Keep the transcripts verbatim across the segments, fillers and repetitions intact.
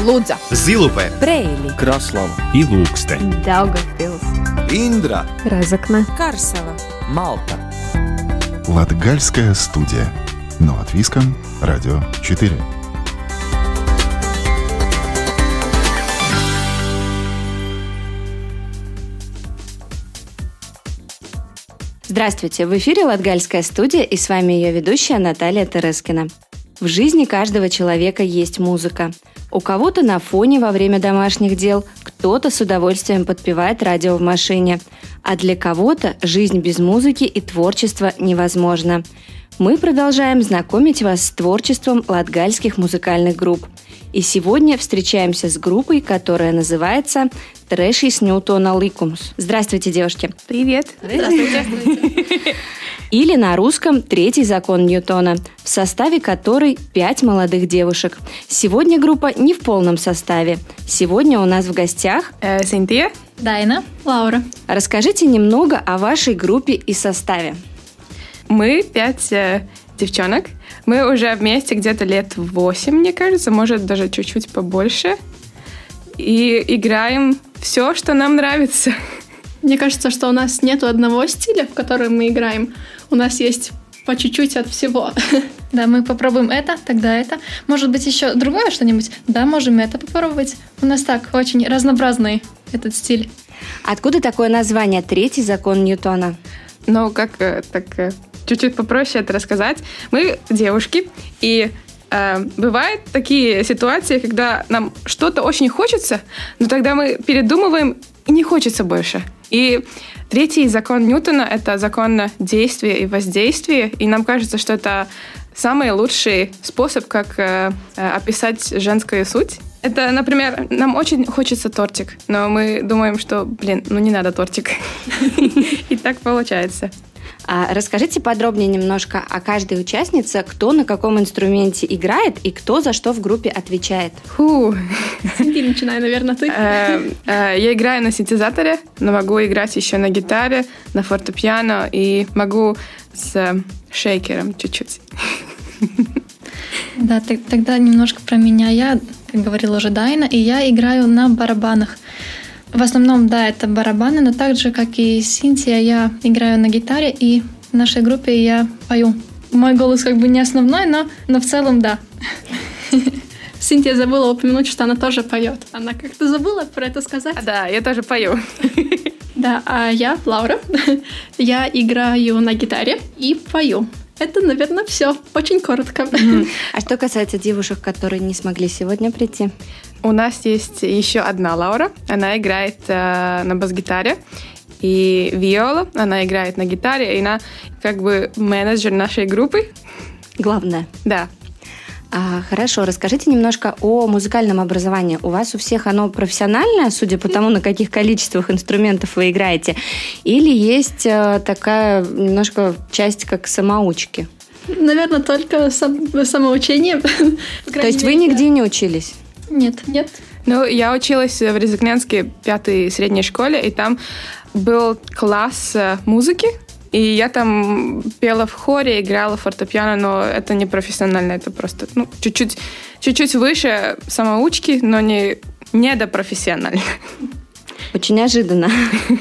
Лудза, Зилупе, Бреили, Краслава и Ilūkste, Daugavpils, Индра, Разокна, Карсела, Малта. Латгальская студия. Но от Виском, Радио четыре. Здравствуйте! В эфире Латгальская студия, и с вами ее ведущая Наталья Терескина. В жизни каждого человека есть музыка. У кого-то на фоне во время домашних дел, кто-то с удовольствием подпевает радио в машине. А для кого-то жизнь без музыки и творчества невозможна. Мы продолжаем знакомить вас с творчеством латгальских музыкальных групп. И сегодня встречаемся с группой, которая называется «Трešīs Ņūtona likums». Здравствуйте, девушки! Привет! Здравствуйте! Или на русском «Третий закон Ньютона», в составе которой пять молодых девушек. Сегодня группа не в полном составе. Сегодня у нас в гостях э, Синтия, Дайна, Лаура. Расскажите немного о вашей группе и составе. Мы пять э, девчонок. Мы уже вместе где-то лет восемь, мне кажется, может даже чуть-чуть побольше. И играем все, что нам нравится. Мне кажется, что у нас нету одного стиля, в котором мы играем. У нас есть по чуть-чуть от всего. Да, мы попробуем это, тогда это. Может быть, еще другое что-нибудь? Да, можем это попробовать. У нас так очень разнообразный этот стиль. Откуда такое название «Третий закон Ньютона»? Ну, как так чуть-чуть попроще это рассказать. Мы девушки, и э, бывают такие ситуации, когда нам что-то очень хочется, но тогда мы передумываем, и не хочется больше. И третий закон Ньютона — это закон действия и воздействия, и нам кажется, что это самый лучший способ, как э, описать женскую суть. Это, например, нам очень хочется тортик, но мы думаем, что, блин, ну не надо тортик. И так получается. А расскажите подробнее немножко о каждой участнице, кто на каком инструменте играет и кто за что в группе отвечает. Фу. Синти, начинай, наверное, ты. Я играю на синтезаторе, но могу играть еще на гитаре, на фортепиано и могу с шейкером чуть-чуть. Да, тогда немножко про меня. Я, как говорила уже Дайна, и я играю на барабанах. В основном, да, это барабаны, но так же, как и Синтия, я играю на гитаре, и в нашей группе я пою. Мой голос как бы не основной, но, но в целом, да. Синтия забыла упомянуть, что она тоже поет. Она как-то забыла про это сказать. Да, я тоже пою. Да, а я, Лаура, я играю на гитаре и пою. Это, наверное, все. Очень коротко. Mm-hmm. А что касается девушек, которые не смогли сегодня прийти? У нас есть еще одна Лаура. Она играет э, на бас-гитаре. И Виола, она играет на гитаре. И она как бы менеджер нашей группы. Главное. Да. А, хорошо, расскажите немножко о музыкальном образовании. У вас у всех оно профессиональное, судя по тому, на каких количествах инструментов вы играете? Или есть а, такая немножко часть как самоучки? Наверное, только сам, самоучение. То есть вы нигде не учились? Нет. Нет. Ну, я училась в Резакнянской пятой средней школе, и там был класс музыки. И я там пела в хоре, играла в фортепиано, но это не профессионально, это просто ну, чуть-чуть, чуть-чуть выше самоучки, но не, не до профессионально. Очень неожиданно.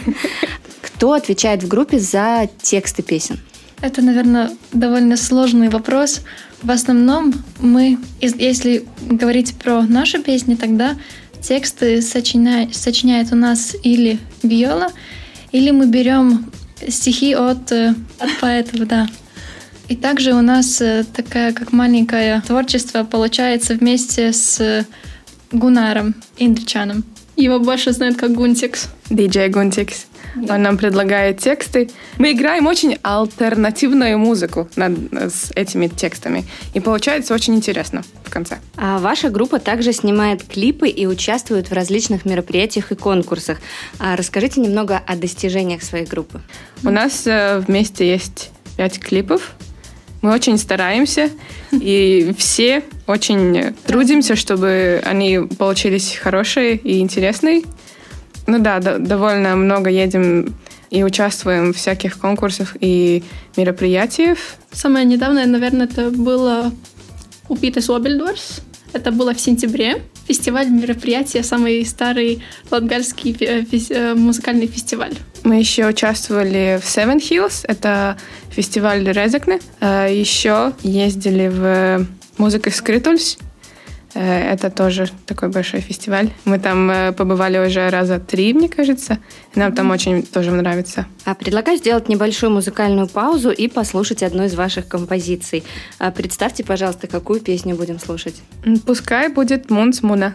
Кто отвечает в группе за тексты песен? Это, наверное, довольно сложный вопрос. В основном мы, если говорить про наши песни, тогда тексты сочиняет, сочиняет у нас или Виола, или мы берем стихи от, от поэтов, да. И также у нас такая, как маленькое творчество получается вместе с Гунаром Индричаном. Его больше знают как Гунтикс. Диджей Гунтикс. Да. Он нам предлагает тексты. Мы играем очень альтернативную музыку над, с этими текстами. И получается очень интересно в конце. А ваша группа также снимает клипы и участвует в различных мероприятиях и конкурсах. А расскажите немного о достижениях своей группы. У нас э, вместе есть пять клипов. Мы очень стараемся. И все очень трудимся, чтобы они получились хорошие и интересные. Ну да, д- довольно много едем и участвуем в всяких конкурсах и мероприятиях. Самое недавнее, наверное, это было у Питес Обельдорс. Это было в сентябре. фестиваль, мероприятие, самый старый латгальский фи- музыкальный фестиваль. Мы еще участвовали в Seven Hills, это фестиваль Резекне. Еще ездили в Музыка Скритульс. Это тоже такой большой фестиваль. Мы там побывали уже раза три, мне кажется. Нам там очень тоже нравится. А предлагаю сделать небольшую музыкальную паузу и послушать одну из ваших композиций. Представьте, пожалуйста, какую песню будем слушать. Пускай будет «Мунс Муна».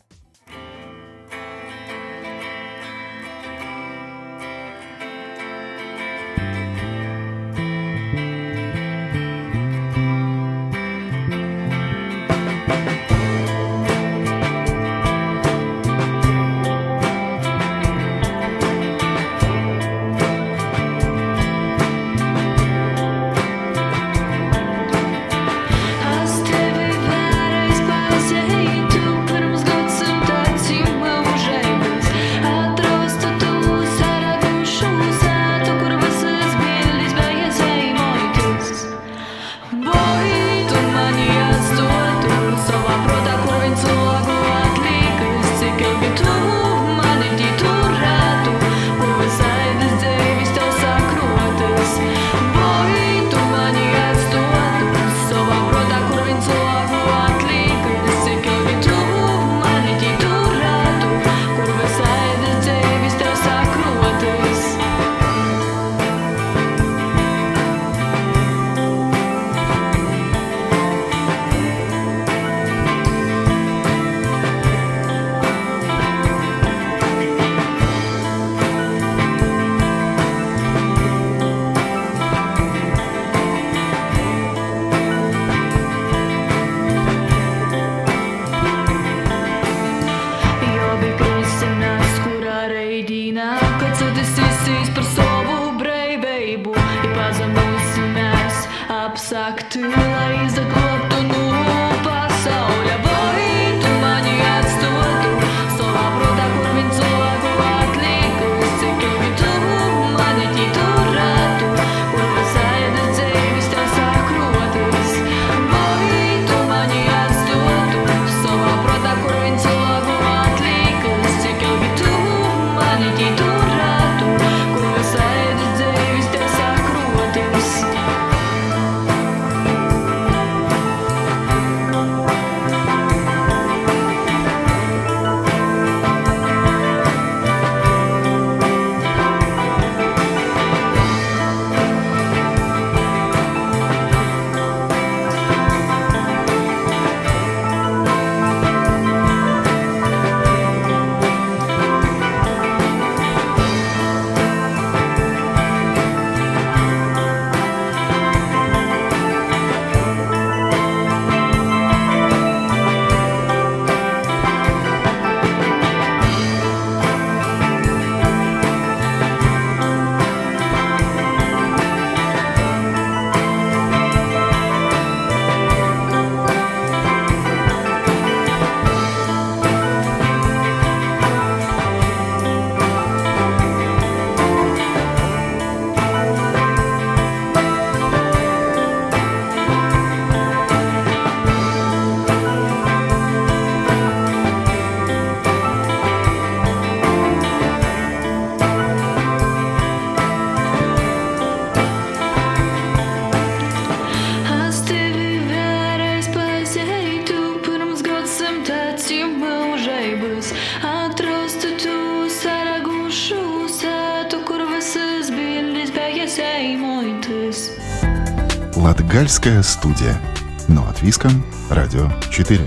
Латгальская студия. Но от Виском. Радио четыре.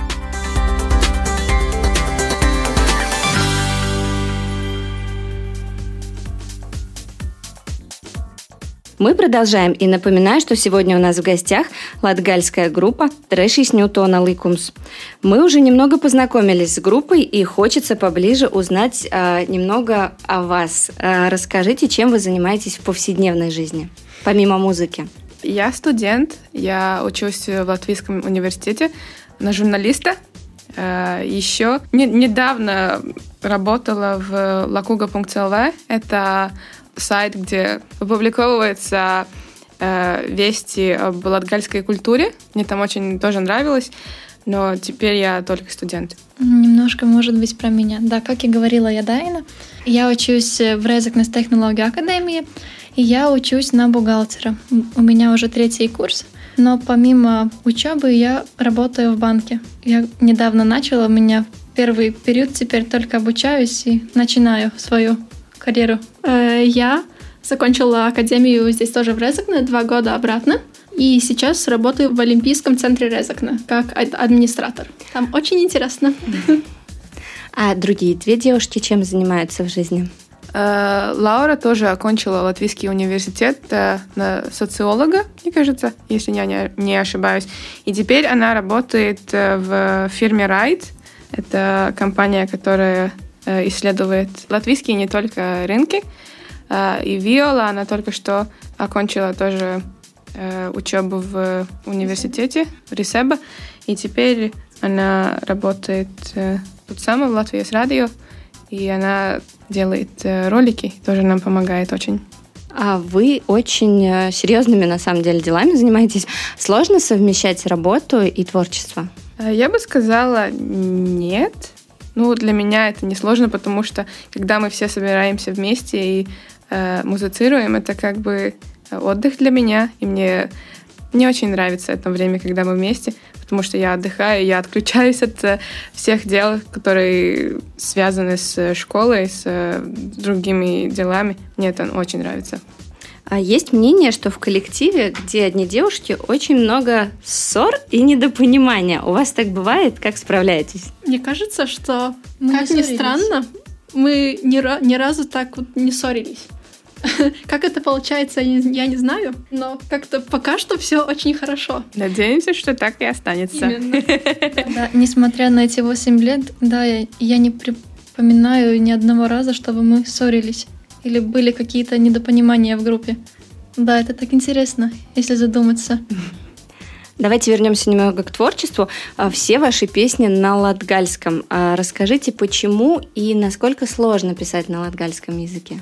Мы продолжаем и напоминаю, что сегодня у нас в гостях латгальская группа Trešais Ņūtona likums. Мы уже немного познакомились с группой и хочется поближе узнать а, немного о вас. А, расскажите, чем вы занимаетесь в повседневной жизни, помимо музыки? Я студент, я учусь в Латвийском университете на журналиста. Еще не, недавно работала в lakuga точка эл ви. Это сайт, где опубликовываются э, вести об латгальской культуре. Мне там очень тоже нравилось, но теперь я только студент. Немножко, может быть, про меня. Да, как и говорила я, Дайна, я учусь в Резекнес технологию академии, и я учусь на бухгалтера. У меня уже третий курс, но помимо учебы я работаю в банке. Я недавно начала, у меня первый период, теперь только обучаюсь и начинаю свою карьеру. Я закончила академию здесь тоже в Резекне, два года обратно. И сейчас работаю в Олимпийском центре Резекне как администратор. Там очень интересно. А другие две девушки чем занимаются в жизни? Лаура тоже окончила Латвийский университет на социолога, мне кажется, если я не ошибаюсь. И теперь она работает в фирме Райт. Это компания, которая исследует латвийские не только рынки. И Виола, она только что окончила тоже учебу в университете в Рисеба, и теперь она работает тут сама в Латвии с радио, и она делает ролики, тоже нам помогает очень. А вы очень серьезными, на самом деле, делами занимаетесь. Сложно совмещать работу и творчество? Я бы сказала, нет. Ну, для меня это не сложно, потому что когда мы все собираемся вместе и э, музыцируем, это как бы отдых для меня, и мне не очень нравится это время, когда мы вместе, потому что я отдыхаю, я отключаюсь от всех дел, которые связаны с школой, с другими делами. Мне это очень нравится. А есть мнение, что в коллективе, где одни девушки, очень много ссор и недопонимания. У вас так бывает? Как справляетесь? Мне кажется, что, мы как ни странно, мы ни, ни разу так вот не ссорились. Как это получается, я не знаю, но как-то пока что все очень хорошо. Надеемся, что так и останется. Именно. Да, несмотря на эти восемь лет, да, я, я не припоминаю ни одного раза, чтобы мы ссорились или были какие-то недопонимания в группе. Да, это так интересно, если задуматься. Давайте вернемся немного к творчеству. Все ваши песни на латгальском. Расскажите, почему и насколько сложно писать на латгальском языке?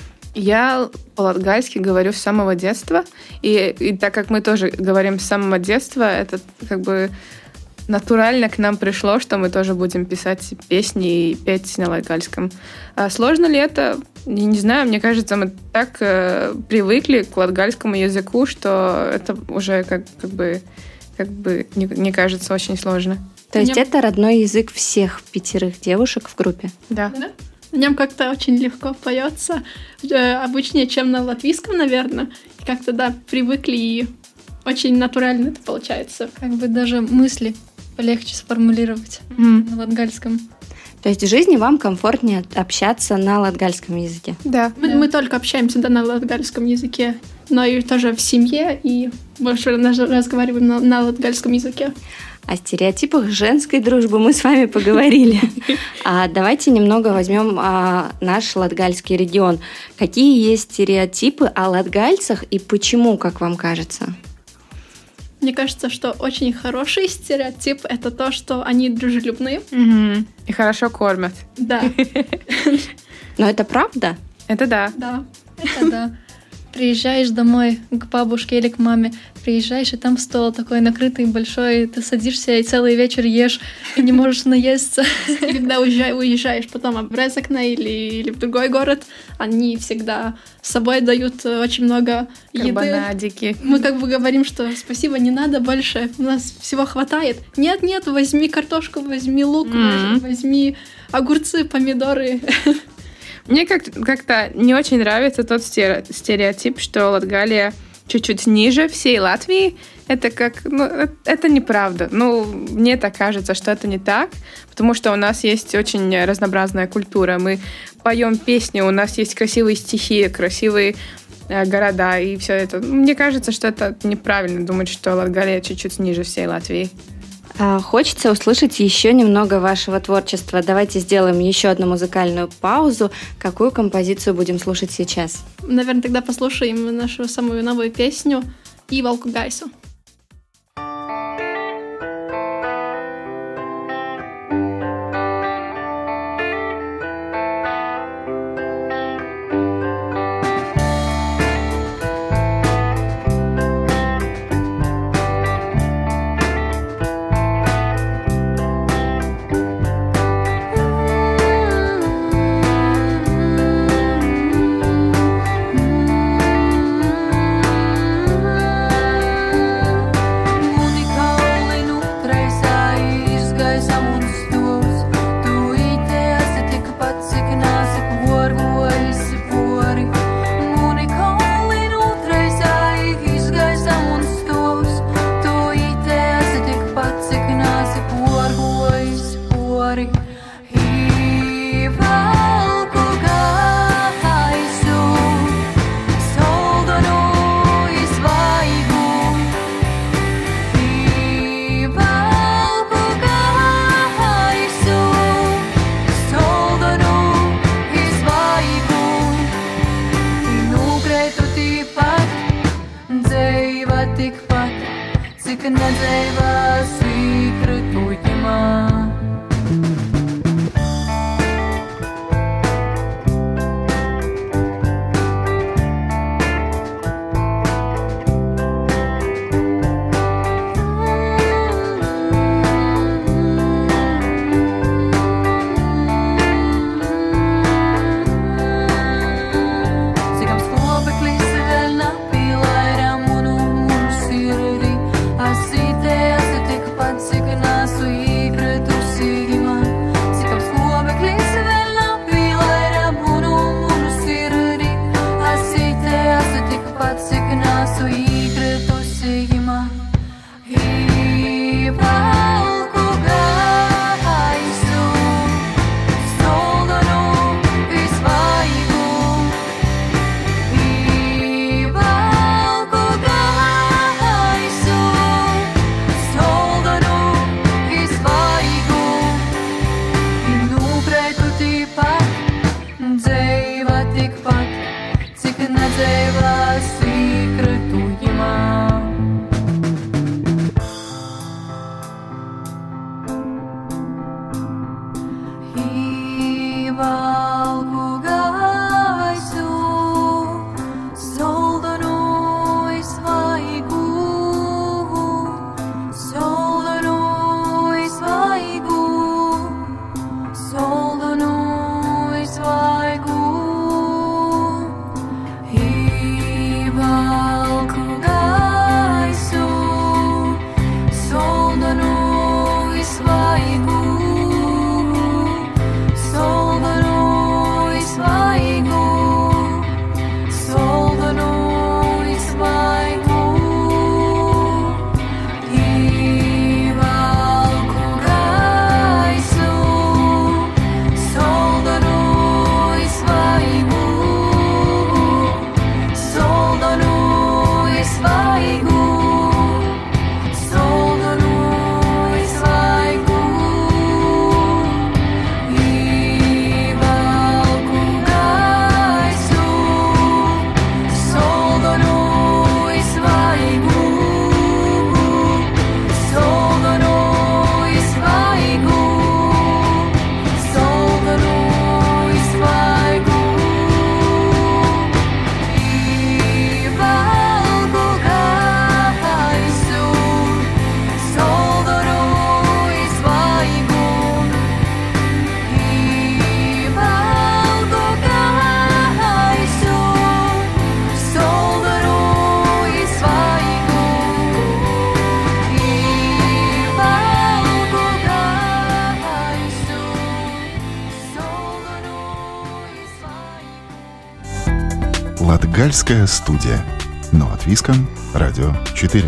Я по-латгальски говорю с самого детства, и, и так как мы тоже говорим с самого детства, это как бы натурально к нам пришло, что мы тоже будем писать песни и петь на латгальском. А сложно ли это? Я не знаю, мне кажется, мы так э, привыкли к латгальскому языку, что это уже как, как бы, как бы не, не кажется очень сложно. То есть Мне... это родной язык всех пятерых девушек в группе? Да. Да? В нем как-то очень легко поется, э, обычнее, чем на латвийском, наверное. И как-то, да, привыкли, и очень натурально это получается. Как бы даже мысли полегче сформулировать mm. на латгальском. То есть в жизни вам комфортнее общаться на латгальском языке? Да. Мы, да. мы только общаемся да, на латгальском языке, но и тоже в семье, и больше разговариваем на, на латгальском языке. О стереотипах женской дружбы мы с вами поговорили. А давайте немного возьмем а, наш латгальский регион. Какие есть стереотипы о латгальцах и почему, как вам кажется? Мне кажется, что очень хороший стереотип — это то, что они дружелюбные. Угу. И хорошо кормят. Да. Но это правда? Это да. Да. Это да. Приезжаешь домой к бабушке или к маме, приезжаешь, и там стол такой накрытый, большой, ты садишься и целый вечер ешь, и не можешь наесться. И когда уезжаешь потом в Резекне или, или в другой город, они всегда с собой дают очень много еды. Карбонадики. Мы как бы говорим, что спасибо, не надо больше, у нас всего хватает. Нет-нет, возьми картошку, возьми лук, mm-hmm. возьми огурцы, помидоры. Мне как- как-то не очень нравится тот стереотип, что Латгалия чуть-чуть ниже всей Латвии. Это как, ну, это неправда. Ну, мне так кажется, что это не так, потому что у нас есть очень разнообразная культура. Мы поем песни, у нас есть красивые стихи, красивые э, города и все это. Мне кажется, что это неправильно думать, что Латгалия чуть-чуть ниже всей Латвии. Хочется услышать еще немного вашего творчества. Давайте сделаем еще одну музыкальную паузу. Какую композицию будем слушать сейчас? Наверное, тогда послушаем нашу самую новую песню «Ивалку Гайсу». Латгальская студия. Но от Виском. Радио четыре.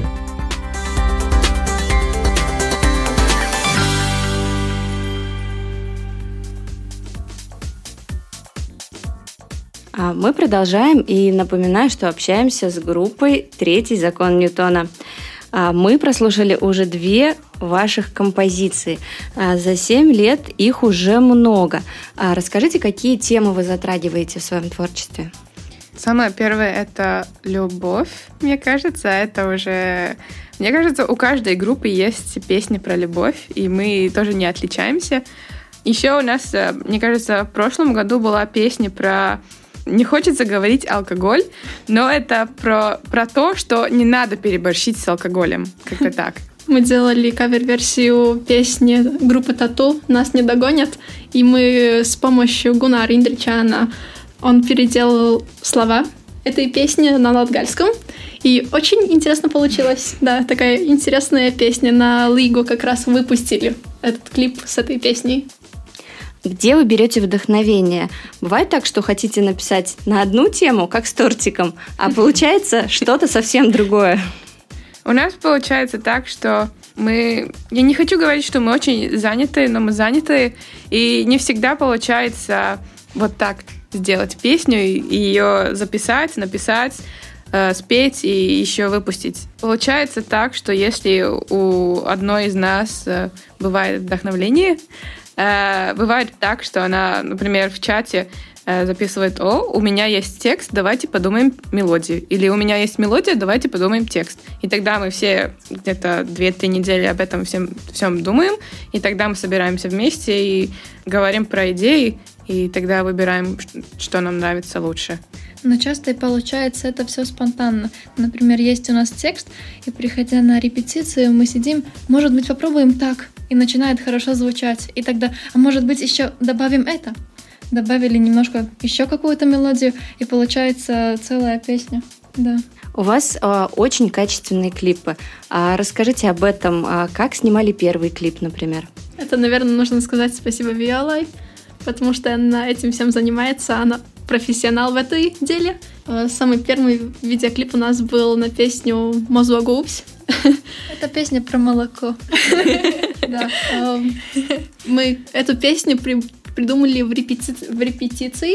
А мы продолжаем и напоминаю, что общаемся с группой «Третий закон Ньютона». Мы прослушали уже две ваших композиции. За семь лет их уже много. Расскажите, какие темы вы затрагиваете в своем творчестве? Самое первое — это любовь, мне кажется. Это уже... Мне кажется, у каждой группы есть песни про любовь, и мы тоже не отличаемся. Еще у нас, мне кажется, в прошлом году была песня про... Не хочется говорить алкоголь, но это про, про то, что не надо переборщить с алкоголем. Как-то так. Мы делали кавер-версию песни группы Тату «Нас не догонят», и мы с помощью Гунара Индричана, он переделал слова этой песни на латгальском, и очень интересно получилось. Да, такая интересная песня. На Лигу как раз выпустили этот клип с этой песней. Где вы берете вдохновение? Бывает так, что хотите написать на одну тему, как с тортиком, а получается что-то совсем другое? У нас получается так, что мы... Я не хочу говорить, что мы очень заняты, но мы заняты, и не всегда получается вот так сделать песню и ее записать, написать, э, спеть и еще выпустить. Получается так, что если у одной из нас э, бывает вдохновление, э, бывает так, что она, например, в чате записывает: о, у меня есть текст, давайте подумаем мелодию. Или у меня есть мелодия, давайте подумаем текст. И тогда мы все где-то две-три недели об этом всем, всем думаем, и тогда мы собираемся вместе и говорим про идеи, и тогда выбираем, что нам нравится лучше. Но часто и получается это все спонтанно. Например, есть у нас текст, и приходя на репетицию, мы сидим, может быть, попробуем так, и начинает хорошо звучать. И тогда, а может быть, еще добавим это. Добавили немножко еще какую-то мелодию, и получается целая песня. Да. У вас э, очень качественные клипы. А расскажите об этом. А как снимали первый клип, например? Это, наверное, нужно сказать спасибо Виолай, потому что она этим всем занимается, она профессионал в этой деле. Самый первый видеоклип у нас был на песню «Мозуа Гупс». Это песня про молоко. Да. Мы эту песню придумали в репетиции.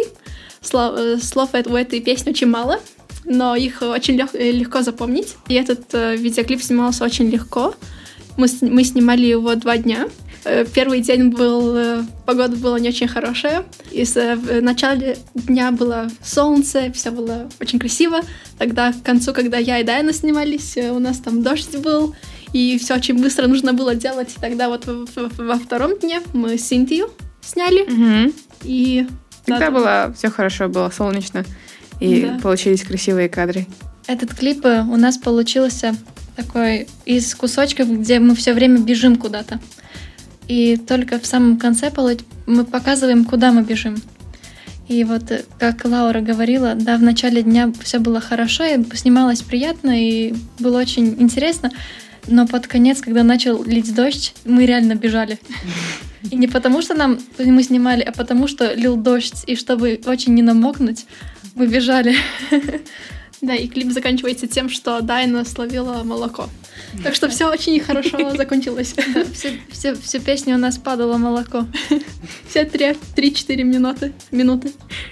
Слов у этой песни очень мало, но их очень легко запомнить. И этот видеоклип снимался очень легко. Мы снимали его два дня. Первый день был, погода была не очень хорошая. И в начале дня было солнце, все было очень красиво. Тогда к концу, когда я и Дайна снимались, у нас там дождь был, и все очень быстро нужно было делать. И тогда вот во втором дне мы Синтию сняли. Угу. И тогда да, было все хорошо, было солнечно, и да. Получились красивые кадры. Этот клип у нас получился такой из кусочков, где мы все время бежим куда-то. И только в самом конце мы показываем, куда мы бежим. И вот, как Лаура говорила, да, в начале дня все было хорошо, и снималось приятно, и было очень интересно. Но под конец, когда начал лить дождь, мы реально бежали. И не потому, что нам мы снимали, а потому, что лил дождь. И чтобы очень не намокнуть, мы бежали. Да, и клип заканчивается тем, что Дайна словила молоко. Так что все очень хорошо закончилось. Да, все, все, всю песню у нас падало молоко. Все три-четыре минуты. минуты.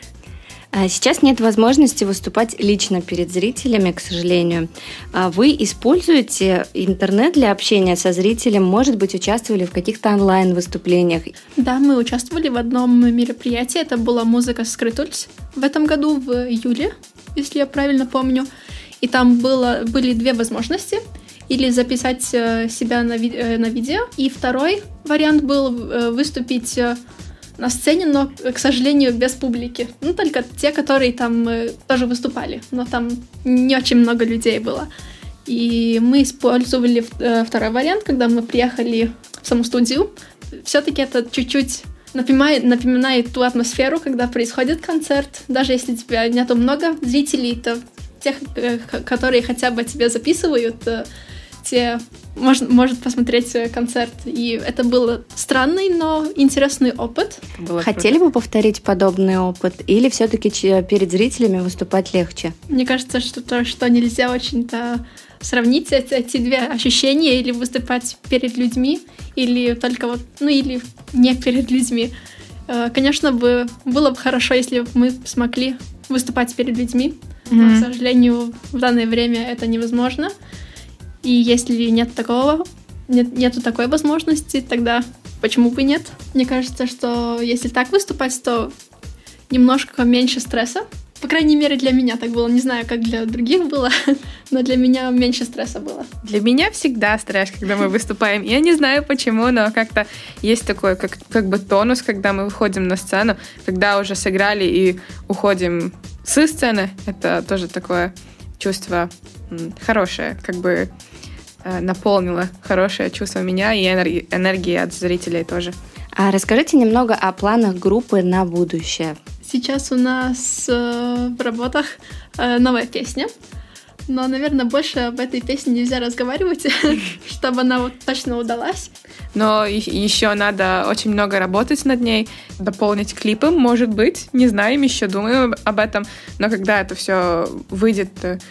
Сейчас нет возможности выступать лично перед зрителями, к сожалению. Вы используете интернет для общения со зрителем? Может быть, участвовали в каких-то онлайн-выступлениях? Да, мы участвовали в одном мероприятии. Это была музыка Скрытульс в этом году, в июле, если я правильно помню. И там было, были две возможности. Или записать себя на, ви- на видео. И второй вариант был выступить на сцене, но, к сожалению, без публики. Ну, только те, которые там э, тоже выступали. Но там не очень много людей было. И мы использовали э, второй вариант, когда мы приехали в саму студию. Все-таки это чуть-чуть напоминает, напоминает ту атмосферу, когда происходит концерт. Даже если тебя нету много зрителей, то тех, э, которые хотя бы тебя записывают, э, те может, может посмотреть концерт. И это был странный, но интересный опыт. Хотели бы повторить подобный опыт? Или все-таки перед зрителями выступать легче? Мне кажется, что то, что нельзя очень-то сравнить эти, эти две ощущения, или выступать перед людьми, или только вот, ну или не перед людьми. Конечно, бы, было бы хорошо, если бы мы смогли выступать перед людьми. Mm-hmm. Но, к сожалению, в данное время это невозможно. И если нет такого, нет, нету такой возможности, тогда почему бы нет? Мне кажется, что если так выступать, то немножко меньше стресса. По крайней мере, для меня так было. Не знаю, как для других было, но для меня меньше стресса было. Для меня всегда стресс, когда мы выступаем. Я не знаю почему, но как-то есть такой как, как бы тонус, когда мы выходим на сцену, когда уже сыграли и уходим со сцены. Это тоже такое чувство хорошее, как бы наполнило хорошее чувство меня и энергии, энергии от зрителей тоже. А расскажите немного о планах группы на будущее. Сейчас у нас э, в работах э, новая песня, но, наверное, больше об этой песне нельзя разговаривать, чтобы она вот точно удалась. Но еще надо очень много работать над ней, дополнить клипом, может быть, не знаем, еще думаем об этом, но когда это все выйдет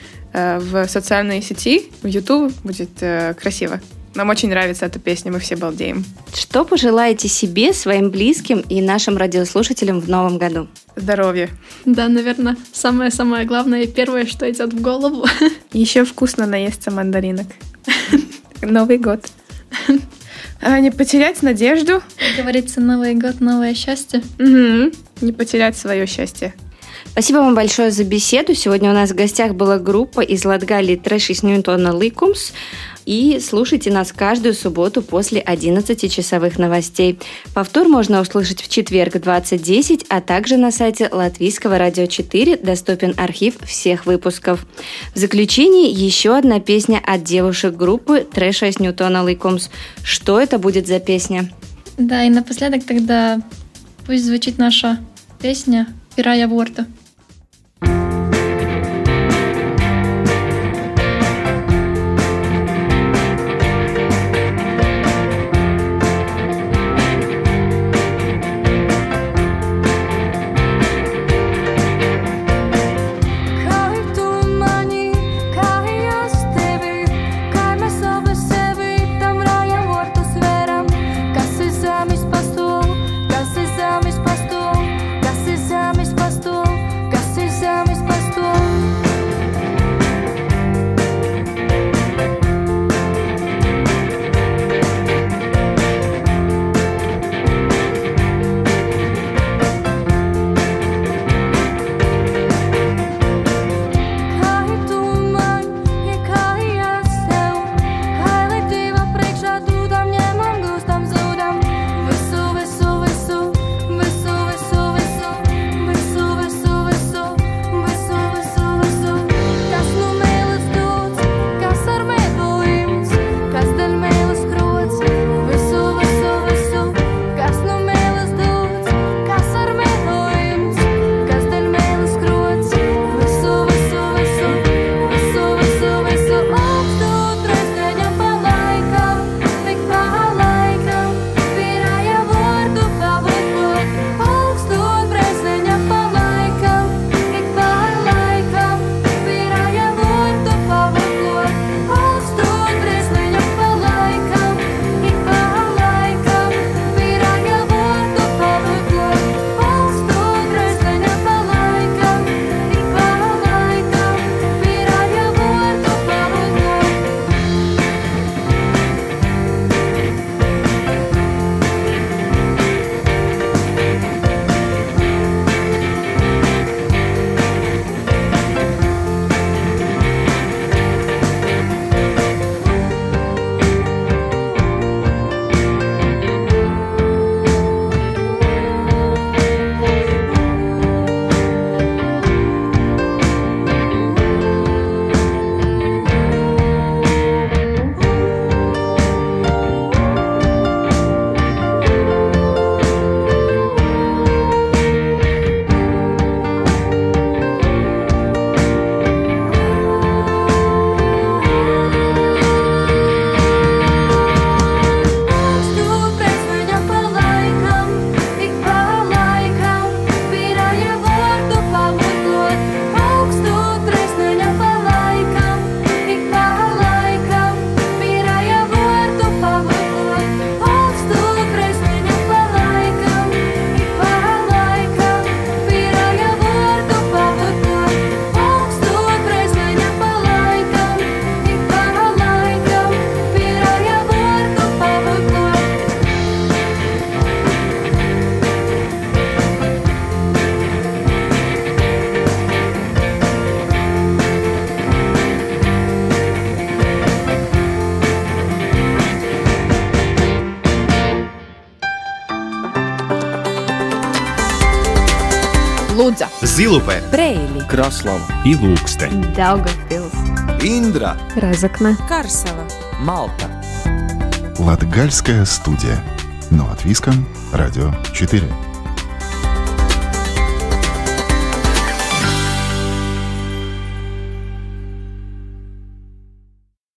в социальные сети, в YouTube, будет красиво. Нам очень нравится эта песня, мы все балдеем. Что пожелаете себе, своим близким и нашим радиослушателям в новом году? Здоровья. Да, наверное, самое-самое главное и первое, что идет в голову. Еще вкусно наесться мандаринок. Новый год. А, не потерять надежду. Как говорится, Новый год, новое счастье. Угу. Не потерять свое счастье. Спасибо вам большое за беседу. Сегодня у нас в гостях была группа из Латгалии Trešais Newtona likums. И слушайте нас каждую субботу после одиннадцати часовых новостей. Повтор можно услышать в четверг в двадцать десять, а также на сайте Латвийского радио четыре доступен архив всех выпусков. В заключении еще одна песня от девушек группы Trešais Newtona likums. Что это будет за песня? Да, и напоследок тогда пусть звучит наша песня «Pirāja vorta». Ludza, Zilupē, Preili, Kraslava, Ilūkste, Daugavpils, Индра, Разокна, Карсела, Малта. Латгальская студия. Но от Виска, Радио четыре.